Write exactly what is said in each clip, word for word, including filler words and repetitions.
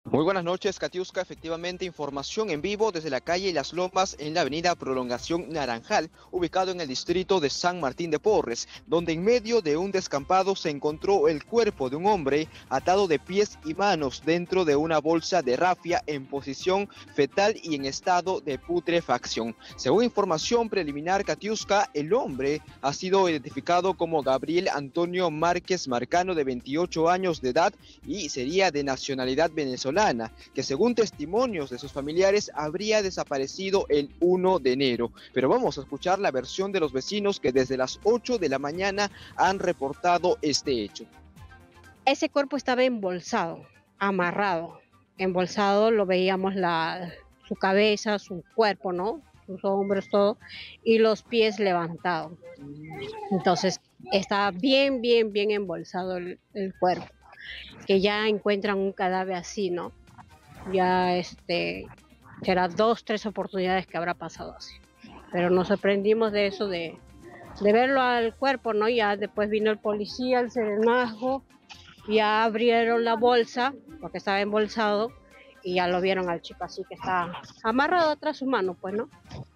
Muy buenas noches, Katiuska. Efectivamente, información en vivo desde la calle Las Lomas en la avenida Prolongación Naranjal, ubicado en el distrito de San Martín de Porres, donde en medio de un descampado se encontró el cuerpo de un hombre atado de pies y manos dentro de una bolsa de rafia en posición fetal y en estado de putrefacción. Según información preliminar, Katiuska, el hombre ha sido identificado como Gabriel Antonio Márquez Marcano, de veintiocho años de edad, y sería de nacionalidad venezolana, que según testimonios de sus familiares habría desaparecido el primero de enero. Pero vamos a escuchar la versión de los vecinos que desde las ocho de la mañana han reportado este hecho. Ese cuerpo estaba embolsado, amarrado, embolsado, lo veíamos la, su cabeza, su cuerpo, ¿no? Sus hombros, todo, y los pies levantados. Entonces estaba bien, bien, bien embolsado el, el cuerpo. Que ya encuentran un cadáver así, ¿no? Ya este, será dos, tres oportunidades que habrá pasado así. Pero nos sorprendimos de eso, de, de verlo al cuerpo, ¿no? Ya después vino el policía, el serenazgo, ya abrieron la bolsa, porque estaba embolsado, y ya lo vieron al chico así que está amarrado atrás su mano, pues, ¿no?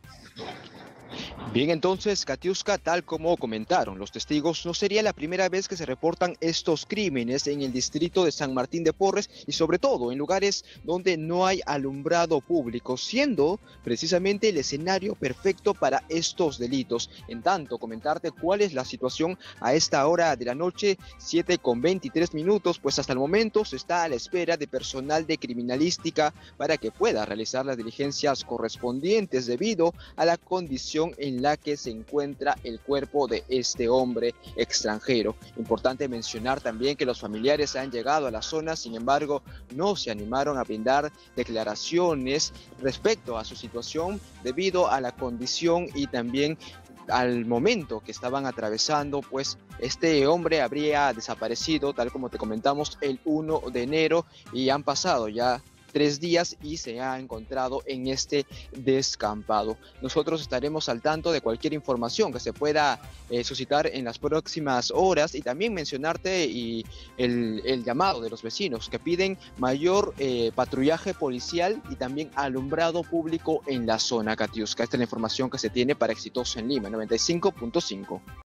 Bien, entonces, Katiuska, tal como comentaron los testigos, no sería la primera vez que se reportan estos crímenes en el distrito de San Martín de Porres y sobre todo en lugares donde no hay alumbrado público, siendo precisamente el escenario perfecto para estos delitos. En tanto, comentarte cuál es la situación a esta hora de la noche, siete con veintitrés minutos, pues hasta el momento se está a la espera de personal de criminalística para que pueda realizar las diligencias correspondientes debido a la condición en la que se encuentra el cuerpo de este hombre extranjero. Importante mencionar también que los familiares han llegado a la zona, sin embargo, no se animaron a brindar declaraciones respecto a su situación debido a la condición y también al momento que estaban atravesando, pues este hombre habría desaparecido, tal como te comentamos, el primero de enero, y han pasado ya tres días y se ha encontrado en este descampado. Nosotros estaremos al tanto de cualquier información que se pueda eh, suscitar en las próximas horas, y también mencionarte y el, el llamado de los vecinos que piden mayor eh, patrullaje policial y también alumbrado público en la zona, Katiuska. Esta es la información que se tiene para Exitosa en Lima, noventa y cinco punto cinco.